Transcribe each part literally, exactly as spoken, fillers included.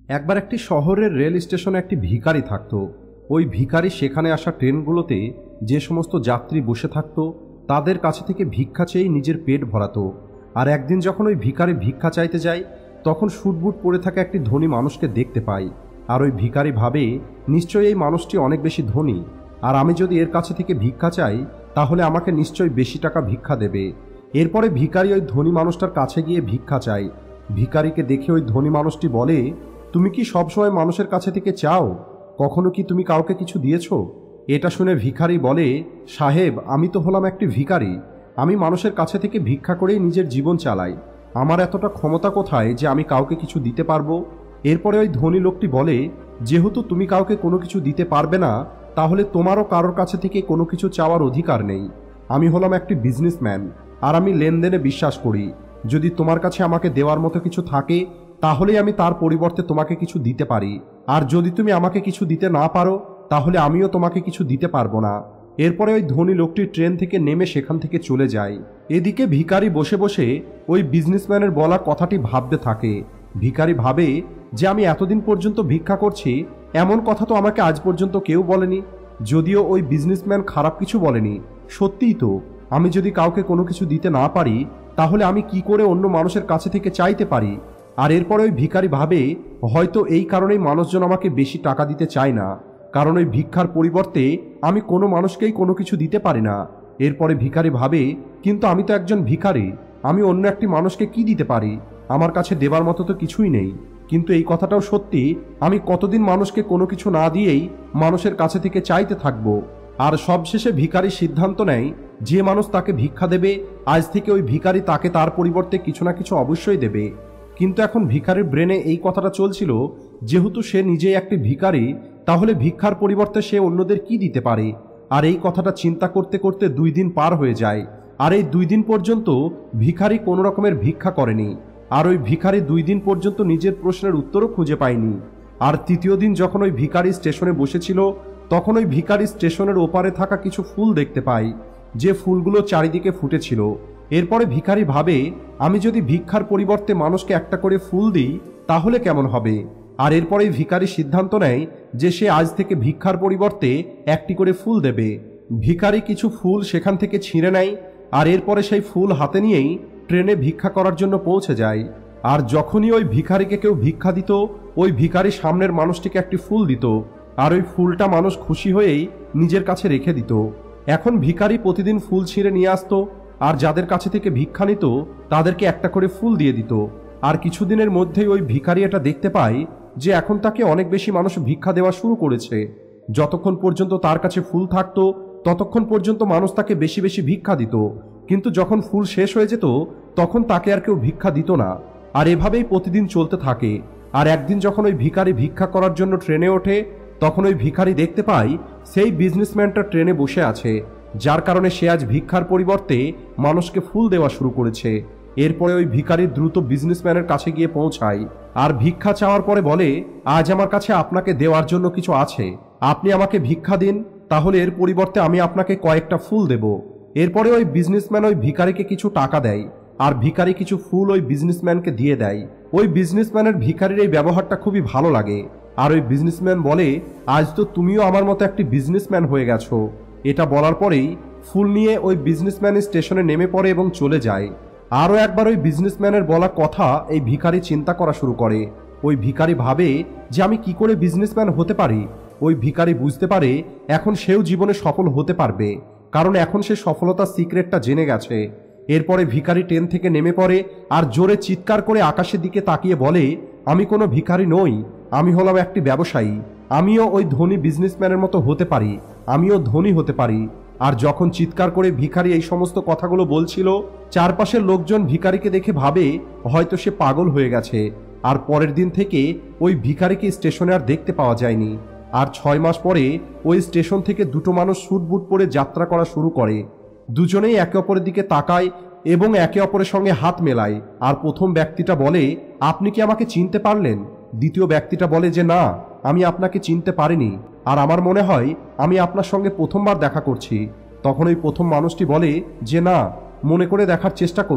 একবার একটি শহরের রেল স্টেশনে একটি ভিখারি থাকত। ওই ভিখারি সেখানে আসা ট্রেনগুলোতে যে সমস্ত যাত্রী বসে থাকত তাদের কাছে থেকে ভিক্ষা চেয়েই নিজের পেট ভরাতো। আর একদিন যখন ওই ভিখারি ভিক্ষা চাইতে যায় তখন সুটবুট পরে থাকা একটি ধনী মানুষকে দেখতে পায়। আর ওই ভিখারি ভাবে, নিশ্চয়ই এই মানুষটি অনেক বেশি ধনী, আর আমি যদি এর কাছে থেকে ভিক্ষা চাই তাহলে আমাকে নিশ্চয়ই বেশি টাকা ভিক্ষা দেবে। এরপরে ভিখারি ওই ধনী মানুষটার কাছে গিয়ে ভিক্ষা চায়। ভিখারিকে দেখে ওই ধনী মানুষটি বলে, তুমি কি সবসময় মানুষের কাছে থেকে চাও? কখনো কি তুমি কাউকে কিছু দিয়েছ? এটা শুনে ভিখারি বলে, সাহেব, আমি তো হলাম একটি ভিখারি, আমি মানুষের কাছে থেকে ভিক্ষা করেই নিজের জীবন চালাই। আমার এতটা ক্ষমতা কোথায় যে আমি কাউকে কিছু দিতে পারবো? এরপরে ওই ধনী লোকটি বলে, যেহেতু তুমি কাউকে কোনো কিছু দিতে পারবে না তাহলে তোমারও কারোর কাছে থেকে কোনো কিছু চাওয়ার অধিকার নেই। আমি হলাম একটি বিজনেসম্যান, আর আমি লেনদেনে বিশ্বাস করি। যদি তোমার কাছে আমাকে দেওয়ার মতো কিছু থাকে তাহলেই আমি তার পরিবর্তে তোমাকে কিছু দিতে পারি, আর যদি তুমি আমাকে কিছু দিতে না পারো তাহলে আমিও তোমাকে কিছু দিতে পারবো না। এরপরে ওই ধনী লোকটি ট্রেন থেকে নেমে সেখান থেকে চলে যায়। এদিকে ভিখারি বসে বসে ওই বিজনেসম্যানের বলা কথাটি ভাবতে থাকে। ভিখারি ভাবে যে আমি এতদিন পর্যন্ত ভিক্ষা করছি, এমন কথা তো আমাকে আজ পর্যন্ত কেউ বলেনি। যদিও ওই বিজনেসম্যান খারাপ কিছু বলেনি, সত্যিই তো আমি যদি কাউকে কোনো কিছু দিতে না পারি তাহলে আমি কি করে অন্য মানুষের কাছে থেকে চাইতে পারি? আর এরপরে ওই ভিখারি ভাবে, হয়তো এই কারণেই মানুষজন আমাকে বেশি টাকা দিতে চায় না, কারণ ওই ভিক্ষার পরিবর্তে আমি কোনো মানুষকেই কোনো কিছু দিতে পারি না। এরপরে ভিখারি ভাবে, কিন্তু আমি তো একজন ভিখারি, আমি অন্য একটি মানুষকে কি দিতে পারি? আমার কাছে দেবার মতো তো কিছুই নেই। কিন্তু এই কথাটাও সত্যি, আমি কতদিন মানুষকে কোনো কিছু না দিয়েই মানুষের কাছে থেকে চাইতে থাকবো? আর সবশেষে ভিখারি সিদ্ধান্ত নেয়, যে মানুষ তাকে ভিক্ষা দেবে আজ থেকে ওই ভিখারি তাকে তার পরিবর্তে কিছু না কিছু অবশ্যই দেবে। কিন্তু এখন ভিখারির ব্রেনে এই কথাটা চলছিল, যেহেতু সে নিজেই একটি ভিখারি, তাহলে ভিক্ষার পরিবর্তে সে অন্যদের কি দিতে পারে? আর এই কথাটা চিন্তা করতে করতে দুই দিন পার হয়ে যায়। আর এই দুই দিন পর্যন্ত ভিখারি কোনো রকমের ভিক্ষা করেনি। আর ওই ভিখারি দুই দিন পর্যন্ত নিজের প্রশ্নের উত্তরও খুঁজে পায়নি। আর তৃতীয় দিন যখন ওই ভিখারি স্টেশনে বসেছিল তখন ওই ভিখারি স্টেশনের ওপারে থাকা কিছু ফুল দেখতে পায়, যে ফুলগুলো চারিদিকে ফুটেছিল। এরপরে ভিখারি ভাবে, আমি যদি ভিক্ষার পরিবর্তে মানুষকে একটা করে ফুল দিই তাহলে কেমন হবে? আর এরপরেই ভিখারি সিদ্ধান্ত নেয় যে সে আজ থেকে ভিক্ষার পরিবর্তে একটি করে ফুল দেবে। ভিখারি কিছু ফুল সেখান থেকে ছিঁড়ে নেয়, আর এরপরে সেই ফুল হাতে নিয়েই ট্রেনে ভিক্ষা করার জন্য পৌঁছে যায়। আর যখনই ওই ভিখারিকে কেউ ভিক্ষা দিত, ওই ভিখারি সামনের মানুষটিকে একটি ফুল দিত, আর ওই ফুলটা মানুষ খুশি হয়েই নিজের কাছে রেখে দিত। এখন ভিখারি প্রতিদিন ফুল ছিঁড়ে নিয়ে আসতো, আর যাদের কাছে থেকে ভিক্ষা নিত তাদেরকে একটা করে ফুল দিয়ে দিত। আর কিছুদিনের মধ্যেই ওই ভিখারি এটা দেখতে পায় যে এখন তাকে অনেক বেশি মানুষ ভিক্ষা দেওয়া শুরু করেছে। যতক্ষণ পর্যন্ত তার কাছে ফুল থাকতো ততক্ষণ পর্যন্ত মানুষ তাকে বেশি বেশি ভিক্ষা দিত, কিন্তু যখন ফুল শেষ হয়ে যেত তখন তাকে আর কেউ ভিক্ষা দিত না। আর এভাবেই প্রতিদিন চলতে থাকে। আর একদিন যখন ওই ভিখারি ভিক্ষা করার জন্য ট্রেনে ওঠে তখন ওই ভিখারি দেখতে পায় সেই বিজনেসম্যানটা ট্রেনে বসে আছে, যার কারণে সে আজ ভিক্ষার পরিবর্তে মানুষকে ফুল দেওয়া শুরু করেছে। এরপরে ওই ভিখারি দ্রুত বিজনেসম্যানের কাছে গিয়ে পৌঁছায়, আর ভিক্ষা চাওয়ার পরে বলে, আজ আমার কাছে আপনাকে দেওয়ার জন্য কিছু আছে, আপনি আমাকে ভিক্ষা দিন, তাহলে এর পরিবর্তে আমি আপনাকে কয়েকটা ফুল দেব। এরপরে ওই বিজনেসম্যান ওই ভিখারিকে কিছু টাকা দেয়, আর ভিখারি কিছু ফুল ওই বিজনেসম্যানকে দিয়ে দেয়। ওই বিজনেসম্যানের ভিখারির এই ব্যবহারটা খুবই ভালো লাগে। আর ওই বিজনেসম্যান বলে, আজ তো তুমিও আমার মতো একটি বিজনেসম্যান হয়ে গেছো। এটা বলার পরেই ফুল নিয়ে ওই বিজনেসম্যান স্টেশনে নেমে পড়ে এবং চলে যায়। আরও একবার ওই বিজনেসম্যানের বলা কথা এই ভিখারি চিন্তা করা শুরু করে। ওই ভিখারি ভাবে যে আমি কি করে বিজনেসম্যান হতে পারি। ওই ভিখারি বুঝতে পারে এখন সেও জীবনে সফল হতে পারবে, কারণ এখন সে সফলতার সিক্রেটটা জেনে গেছে। এরপরে ভিখারি ট্রেন থেকে নেমে পড়ে আর জোরে চিৎকার করে আকাশের দিকে তাকিয়ে বলে, আমি কোনো ভিখারি নই, আমি হলাম একটি ব্যবসায়ী, আমিও ওই ধনী বিজনেসম্যানের মতো হতে পারি, আমিও ধনী হতে পারি। আর যখন চিৎকার করে ভিখারি এই সমস্ত কথাগুলো বলছিল, চারপাশের লোকজন ভিখারিকে দেখে ভাবে হয়তো সে পাগল হয়ে গেছে। আর পরের দিন থেকে ওই ভিখারিকে স্টেশনে আর দেখতে পাওয়া যায়নি। আর ছয় মাস পরে ওই স্টেশন থেকে দুটো মানুষ স্যুট-বুট পরে যাত্রা করা শুরু করে। দুজনেই একে অপরের দিকে তাকায় এবং একে অপরের সঙ্গে হাত মেলায়। আর প্রথম ব্যক্তিটা বলে, আপনি কি আমাকে চিনতে পারলেন? দ্বিতীয় ব্যক্তিটা বলে যে না, আমি আপনাকে চিনতে পারিনি, আর আমার মনে হয় আমি আপনার সঙ্গে প্রথমবার দেখা করছি। তখন ওই প্রথম মানুষটি বলে যে না, মনে করে দেখার চেষ্টা করুন,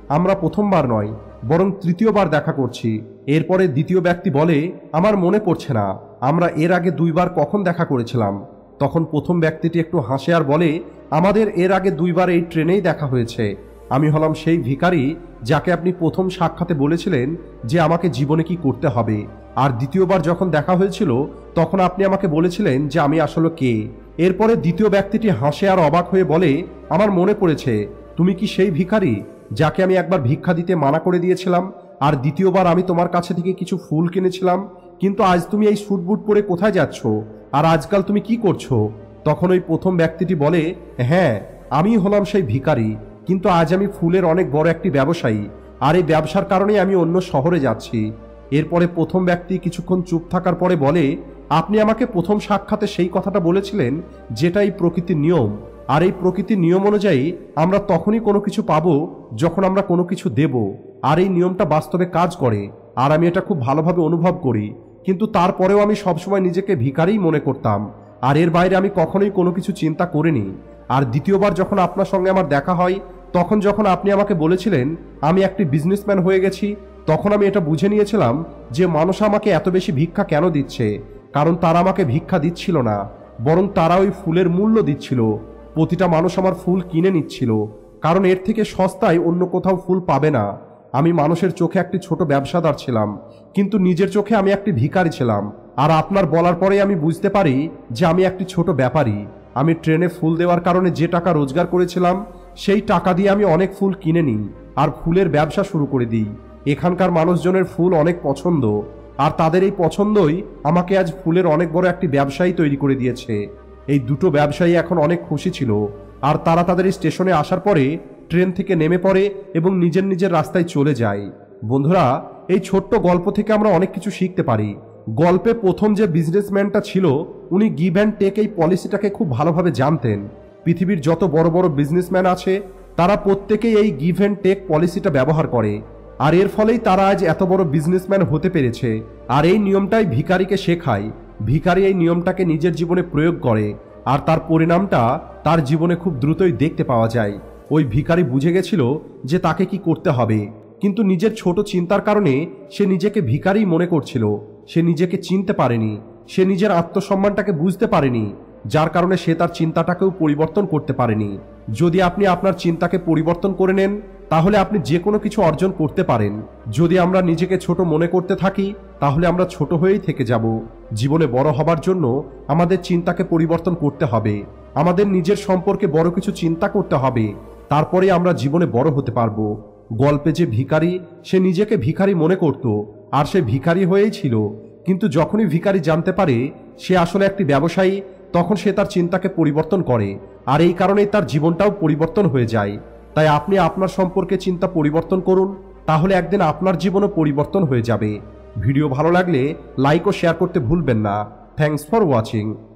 আমরা প্রথমবার নয় বরং তৃতীয়বার দেখা করছি। এরপরে দ্বিতীয় ব্যক্তি বলে, আমার মনে পড়ছে না আমরা এর আগে দুইবার কখন দেখা করেছিলাম। তখন প্রথম ব্যক্তিটি একটু হাসে আর বলে, আমাদের এর আগে দুইবার এই ট্রেনেই দেখা হয়েছে। আমি হলাম সেই ভিখারি যাকে আপনি প্রথম সাক্ষাতে বলেছিলেন যে আমাকে জীবনে কি করতে হবে, আর দ্বিতীয়বার যখন দেখা হয়েছিল তখন আপনি আমাকে বলেছিলেন যে আমি আসলে কে। এরপরে দ্বিতীয় ব্যক্তিটি হাসে আর অবাক হয়ে বলে, আমার মনে পড়েছে, তুমি কি সেই ভিখারি যাকে আমি একবার ভিক্ষা দিতে মানা করে দিয়েছিলাম, আর দ্বিতীয়বার আমি তোমার কাছে থেকে কিছু ফুল কিনেছিলাম, কিন্তু আজ তুমি এই স্যুট বুট পরে কোথায় যাচ্ছ, আর আজকাল তুমি কি করছো? তখন ওই প্রথম ব্যক্তিটি বলে, হ্যাঁ আমি হলাম সেই ভিখারি, কিন্তু আজ আমি ফুলের অনেক বড় একটি ব্যবসায়ী, আর এই ব্যবসার কারণে আমি অন্য শহরে যাচ্ছি। এরপরে প্রথম ব্যক্তি কিছুক্ষণ চুপ থাকার পরে বলে, আপনি আমাকে প্রথম সাক্ষাতে সেই কথাটা বলেছিলেন যেটা এই প্রকৃতির নিয়ম, আর এই প্রকৃতির নিয়ম অনুযায়ী আমরা তখনই কোনো কিছু পাবো যখন আমরা কোনো কিছু দেব, আর এই নিয়মটা বাস্তবে কাজ করে, আর আমি এটা খুব ভালোভাবে অনুভব করি। কিন্তু তারপরেও আমি সবসময় নিজেকে ভিখারিই মনে করতাম, আর এর বাইরে আমি কখনোই কোনো কিছু চিন্তা করিনি। আর দ্বিতীয়বার যখন আপনার সঙ্গে আমার দেখা হয় তখন যখন আপনি আমাকে বলেছিলেন আমি একটি বিজনেসম্যান হয়ে গেছি, তখন আমি এটা বুঝে নিয়েছিলাম যে মানুষ আমাকে এত বেশি ভিক্ষা কেন দিচ্ছে, কারণ তারা আমাকে ভিক্ষা দিচ্ছিল না, বরং তারা ওই ফুলের মূল্য দিচ্ছিল। প্রতিটা মানুষ আমার ফুল কিনে নিচ্ছিল, কারণ এর থেকে সস্তায় অন্য কোথাও ফুল পাবে না। আমি মানুষের চোখে একটি ছোট ব্যবসাদার ছিলাম, কিন্তু নিজের চোখে আমি একটি ভিখারি ছিলাম। আর আপনার বলার পরে আমি বুঝতে পারি যে আমি একটি ছোট ব্যাপারী। আমি ট্রেনে ফুল দেওয়ার কারণে যে টাকা রোজগার করেছিলাম সেই টাকা দিয়ে আমি অনেক ফুল কিনে নিই আর ফুলের ব্যবসা শুরু করে দিই। এখানকার মানুষজনের ফুল অনেক পছন্দ, আর তাদের এই পছন্দই আমাকে আজ ফুলের অনেক বড় একটি ব্যবসায়ী তৈরি করে দিয়েছে। এই দুটো ব্যবসায়ী এখন অনেক খুশি ছিল, আর তারা তাদের স্টেশনে আসার পরে ট্রেন থেকে নেমে পড়ে এবং নিজের নিজের রাস্তায় চলে যায়। বন্ধুরা, এই ছোট্ট গল্প থেকে আমরা অনেক কিছু শিখতে পারি। গল্পে প্রথম যে বিজনেসম্যানটা ছিল উনি গিভ অ্যান্ড টেক এই পলিসিটাকে খুব ভালোভাবে জানতেন। পৃথিবীর যত বড় বড় বিজনেসম্যান আছে তারা প্রত্যেকেই এই গিভ অ্যান্ড টেক পলিসিটা ব্যবহার করে, আর এর ফলেই তারা আজ এত বড় বিজনেসম্যান হতে পেরেছে। আর এই নিয়মটাই ভিখারিকে শেখায়। ভিখারি এই নিয়মটাকে নিজের জীবনে প্রয়োগ করে, আর তার পরিণামটা তার জীবনে খুব দ্রুতই দেখতে পাওয়া যায়। ওই ভিখারি বুঝে গেছিল যে তাকে কি করতে হবে, কিন্তু নিজের ছোট চিন্তার কারণে সে নিজেকে ভিখারি মনে করছিল। সে নিজেকে চিনতে পারেনি, সে নিজের আত্মসম্মানটাকে বুঝতে পারেনি, যার কারণে সে তার চিন্তাটাকেও পরিবর্তন করতে পারেনি। যদি আপনি আপনার চিন্তাকে পরিবর্তন করে নেন তাহলে আপনি যে কোনো কিছু অর্জন করতে পারেন। যদি আমরা নিজেকে ছোট মনে করতে থাকি তাহলে আমরা ছোট হয়েই থেকে যাব। জীবনে বড় হবার জন্য আমাদের চিন্তাকে পরিবর্তন করতে হবে, আমাদের নিজের সম্পর্কে বড় কিছু চিন্তা করতে হবে, তারপরে আমরা জীবনে বড় হতে পারবো। গল্পে যে ভিখারি, সে নিজেকে ভিখারি মনে করত, আর সে ভিখারি হয়েই ছিল। কিন্তু যখনই ভিখারি জানতে পারে সে আসলে একটি ব্যবসায়ী, তখন সে তার চিন্তাকে পরিবর্তন করে, আর এই কারণেই তার জীবনটাও পরিবর্তন হয়ে যায়। তাই আপনি আপনার সম্পর্কে চিন্তা পরিবর্তন করুন, তাহলে একদিন আপনার জীবনও পরিবর্তন হয়ে যাবে। ভিডিও ভালো লাগলে লাইক ও শেয়ার করতে ভুলবেন না। Thanks for watching.